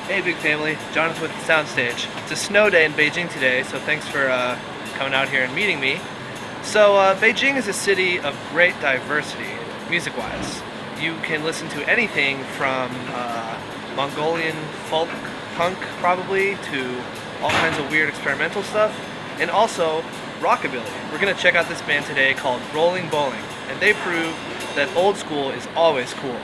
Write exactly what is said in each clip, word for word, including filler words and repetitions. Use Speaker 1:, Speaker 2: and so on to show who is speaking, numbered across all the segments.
Speaker 1: Hey, big family. Jonathan with the Soundstage. It's a snow day in Beijing today, so thanks for uh, coming out here and meeting me. So, uh, Beijing is a city of great diversity, music-wise. You can listen to anything from uh, Mongolian folk punk, probably, to all kinds of weird experimental stuff, and also rockabilly. We're gonna check out this band today called Rolling Bowling, and they prove that old school is always cool.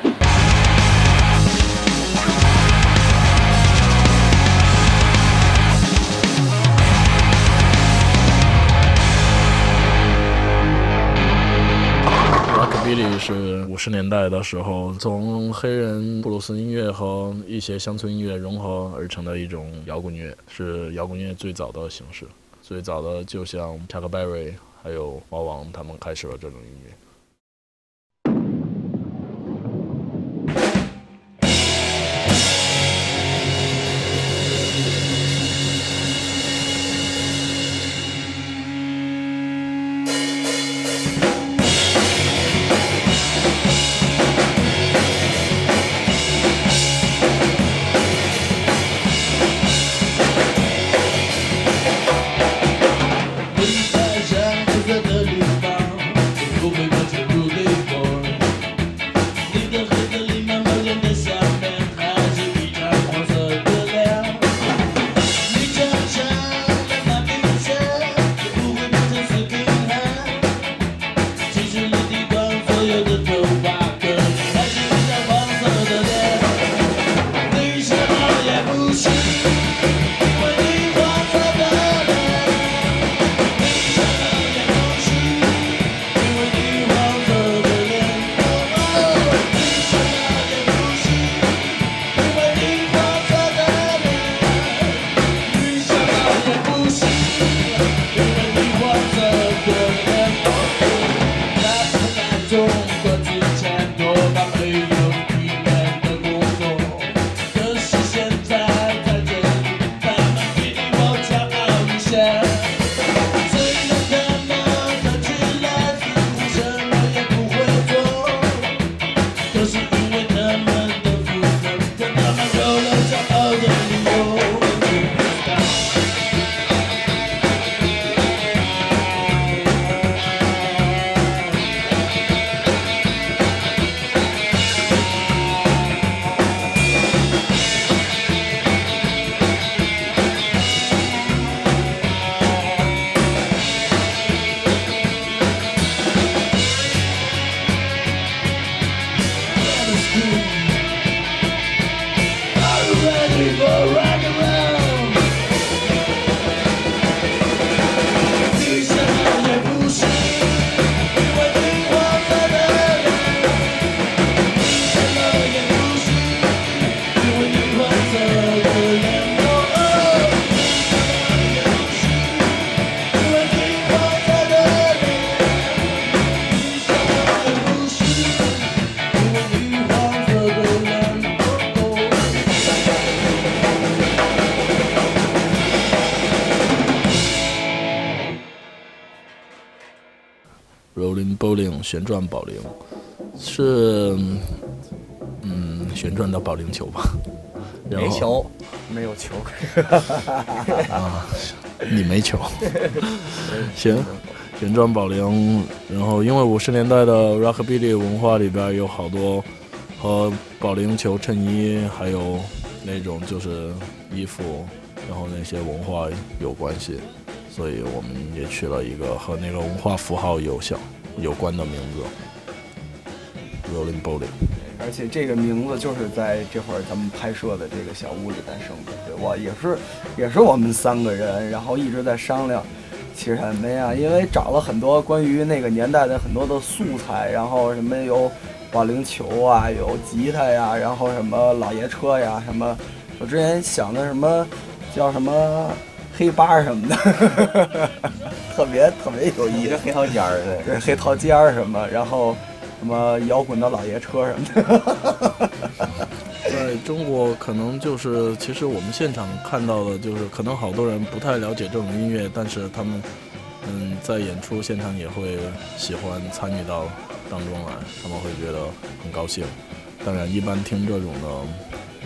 Speaker 2: Rockabilly 是五十年代的时候，从黑人布鲁斯音乐和一些乡村音乐融合而成的一种摇滚乐，是摇滚乐最早的形式。最早的就像 Chuck Berry 还有猫王他们开始了这种音乐。Rolling Bowling 旋转保龄是嗯旋转的保龄球吧，
Speaker 3: 没球，没有球
Speaker 2: 啊，你没球，行，旋转保龄。然后因为五十年代的 Rockabilly 文化里边有好多和保龄球、衬衣还有那种就是衣服，然后那些文化有关系。所以我们也取了一个和那个文化符号有相有关的名字 ，Rolling Bowling。
Speaker 3: 而且这个名字就是在这会儿咱们拍摄的这个小屋里诞生的，对吧？也是，也是我们三个人，然后一直在商量，其实什么呀？因为找了很多关于那个年代的很多的素材，然后什么有保龄球啊，有吉他呀，然后什么老爷车呀，什么我之前想的什么叫什么。黑八什么的，特别特别有意思，
Speaker 4: 黑桃尖儿的，
Speaker 3: 对，黑桃尖儿什么，然后什么摇滚的老爷车什么的。
Speaker 2: 在中国，可能就是其实我们现场看到的，就是可能好多人不太了解这种音乐，但是他们嗯在演出现场也会喜欢参与到当中来，他们会觉得很高兴。当然，一般听这种的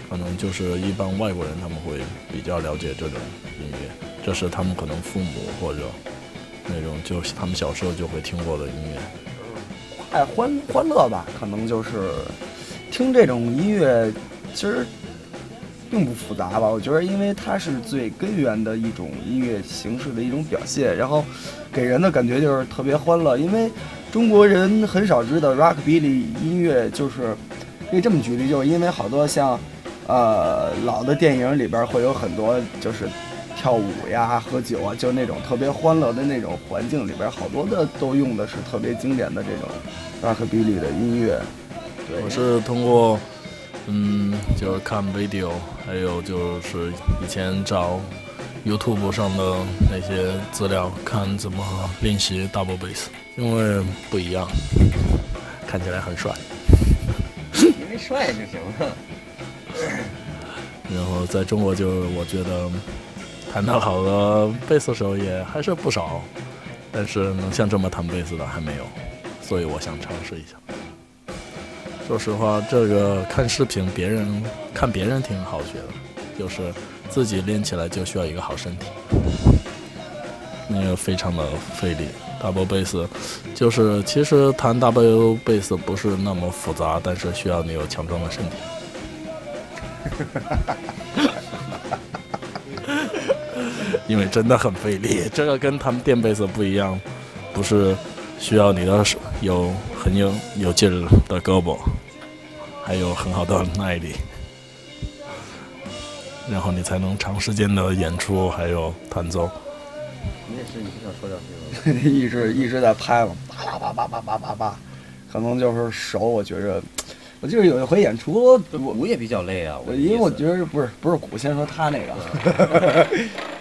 Speaker 2: 可能就是一般外国人他们会比较了解这种音乐，这是他们可能父母或者那种就是他们小时候就会听过的音乐。
Speaker 3: 哎，欢欢乐吧，可能就是听这种音乐，其实并不复杂吧。我觉得，因为它是最根源的一种音乐形式的一种表现，然后给人的感觉就是特别欢乐。因为中国人很少知道 rockabilly 音乐，就是可以这么举例，就是因为好多像呃老的电影里边会有很多就是跳舞呀、喝酒啊，就那种特别欢乐的那种环境里边，好多的都用的是特别经典的这种 rockabilly 的音乐。对，
Speaker 2: 我是通过嗯，就是看 video， 还有就是以前找 YouTube 上的那些资料，看怎么练习 double bass， 因为不一样，看起来很帅。
Speaker 4: 因为帅就行了。
Speaker 2: 然后在中国就我觉得弹得好的贝斯手也还是不少，但是能像这么弹贝斯的还没有，所以我想尝试一下。说实话，这个看视频，别人看别人挺好学的，就是自己练起来就需要一个好身体，那个非常的费力。double bass 就是其实弹 double bass 不是那么复杂，但是需要你有强壮的身体。因为真的很费力，这个跟弹电贝斯不一样，不是需要你的有很有有劲儿的胳膊，还有很好的耐力，然后你才能长时间的演出，还有弹奏。
Speaker 4: 你也是，你是想说点什么？
Speaker 3: 一直一直在拍嘛，叭叭叭叭叭叭叭，可能就是手，我觉着，我记得有一回演出，
Speaker 4: 鼓也比较累啊。
Speaker 3: 我因为我觉得不是不是鼓，先说他那个。